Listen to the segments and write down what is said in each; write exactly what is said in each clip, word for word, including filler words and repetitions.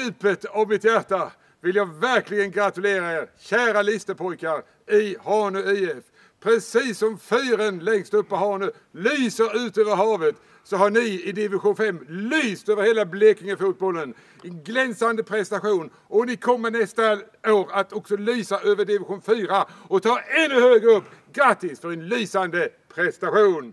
djupet av mitt hjärta vill jag verkligen gratulera er, kära listepojkar i Hanö I F. Precis som fyren längst upp på Hanö lyser ut över havet, så har ni i division fem lyst över hela Blekinge-fotbollen. En glänsande prestation, och ni kommer nästa år att också lysa över division fyra och ta ännu högre upp. Grattis för en lysande prestation!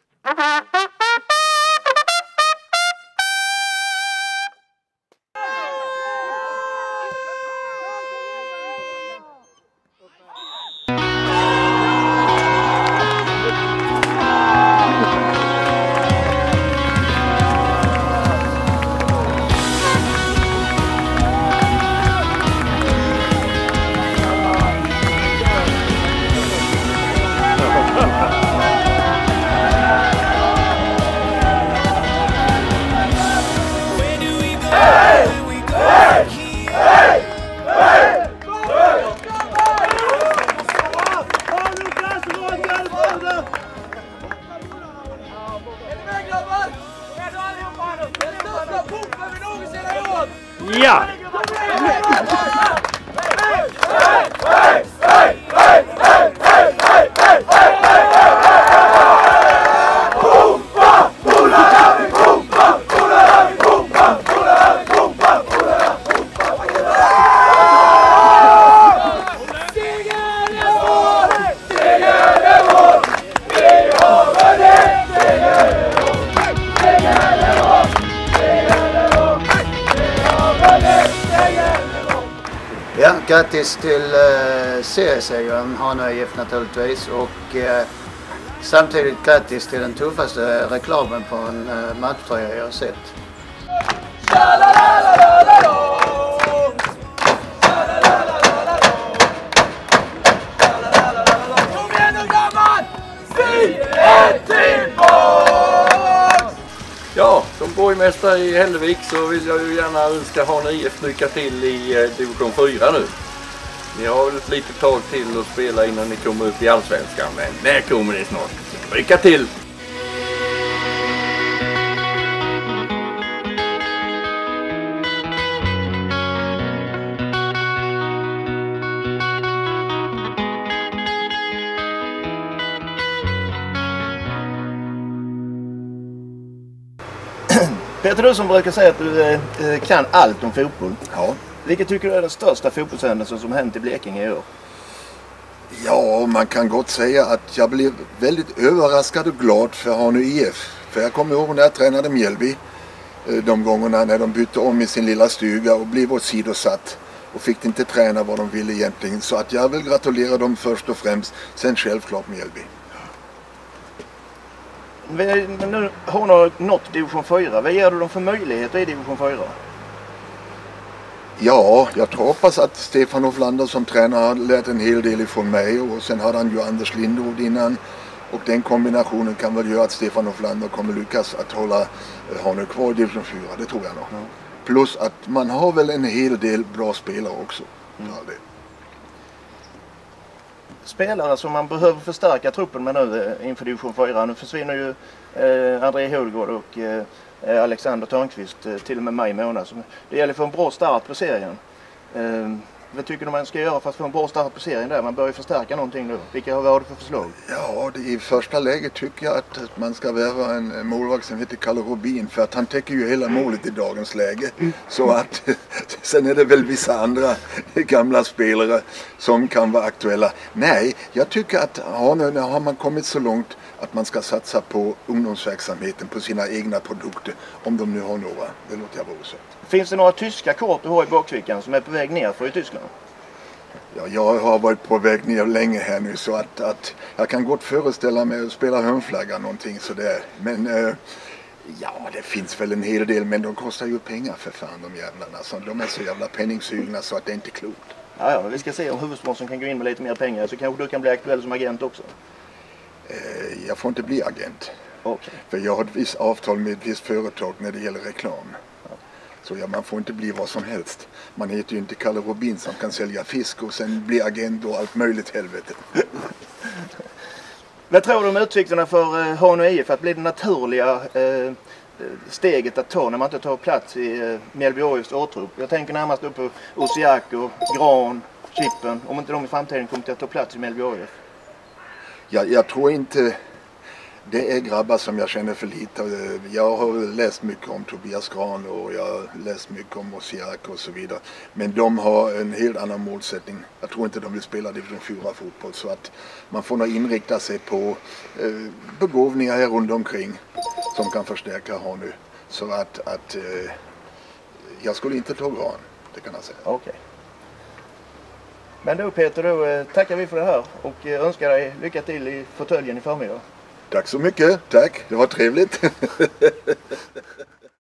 Ja! Ja, grattis till uh, seriesegern Hanö I F naturligtvis, och uh, samtidigt grattis till den tuffaste reklamen på en uh, matchtröja jag har sett. Ja, som borgmästare i Hällevik så vill jag ju gärna önska Hanö I F lycka till i eh, division fyra nu. Ni har väl ett litet tag till att spela innan ni kommer upp i allsvenskan, men där kommer ni snart. Lycka till! Peter, du som brukar säga att du eh, kan allt om fotboll. Ja. Vilket tycker du är den största fotbollshändelsen som hänt i Blekinge i år? Ja, man kan gott säga att jag blev väldigt överraskad och glad för Hanö I F. För jag kommer ihåg när jag tränade Mjällby de gångerna när de bytte om i sin lilla stuga och blev åsidosatt och fick inte träna vad de ville egentligen. Så att jag vill gratulera dem först och främst, sen självklart Mjällby. Men nu har de nått division fyra. Vad ger du dem för möjligheter i division fyra? Ja, jag tror hoppas att Stefan Hoflander som tränare har lärt en hel del ifrån mig, och sen hade han ju Anders Lindroth innan, och den kombinationen kan väl göra att Stefan Hoflander kommer lyckas att hålla Hanö kvar i division fyra, det tror jag nog. Mm. Plus att man har väl en hel del bra spelare också. Mm. Ja, det. Spelare som man behöver förstärka truppen med nu inför division fyra. Nu försvinner ju eh, André Holgård och eh, Alexander Törnqvist eh, till och med maj månad. Så det gäller för en bra start på serien. Eh, vad tycker du man ska göra för att få en bra start på serien där? Man bör ju förstärka någonting nu. Vilka har du för förslag? Ja, det, i första läget tycker jag att man ska värva en målvakt som heter Kalle Robin, för att han täcker ju hela målet i dagens läge. Så att sen är det väl vissa andra gamla spelare som kan vara aktuella. Nej, jag tycker att Hanö, nu har man kommit så långt att man ska satsa på ungdomsverksamheten, på sina egna produkter, om de nu har några. Det låter jag vara osagt. Finns det några tyska kort du har i bakfickan som är på väg ner för i Tyskland? Ja, jag har varit på väg ner länge här nu, så att, att jag kan gott föreställa mig att spela hörnflagga någonting sådär. Men eh, ja, det finns väl en hel del, men de kostar ju pengar för fan, de jävlarna. Så de är så jävla penningsugna så att det är inte klokt. Ja, ja, vi ska se om huvudsponsorn kan gå in med lite mer pengar, så kanske du kan bli aktuell som agent också. Eh, jag får inte bli agent. Okay. För jag har ett visst avtal med ett visst företag när det gäller reklam. Så ja, man får inte bli vad som helst. Man heter ju inte Kalle Robin som kan sälja fisk och sen bli agent och allt möjligt helvete. Vad tror du om utsikterna för Hanö I F att bli den naturliga eh, steget att ta när man inte tar plats i eh, Mjällby O F:s åtrupp? Jag tänker närmast upp på Osiako, Gran, Chippen, om inte de i framtiden kommer till att ta plats i Mjällby O F. Ja, jag tror inte det är grabbar som jag känner för lite. Jag har läst mycket om Tobias Gran och jag har läst mycket om Osiako och så vidare. Men de har en helt annan målsättning. Jag tror inte de vill spela division fyra fotboll, så att man får nog inrikta sig på eh, begåvningar här runt omkring som kan förstärka Hanö. Så att, att eh, jag skulle inte ta Gran, det kan jag säga. Okej. Okay. Men då Peter, då eh, tackar vi för det här och eh, önskar dig lycka till i fåtöljen i förmiddag. Tack så mycket, tack, det var trevligt.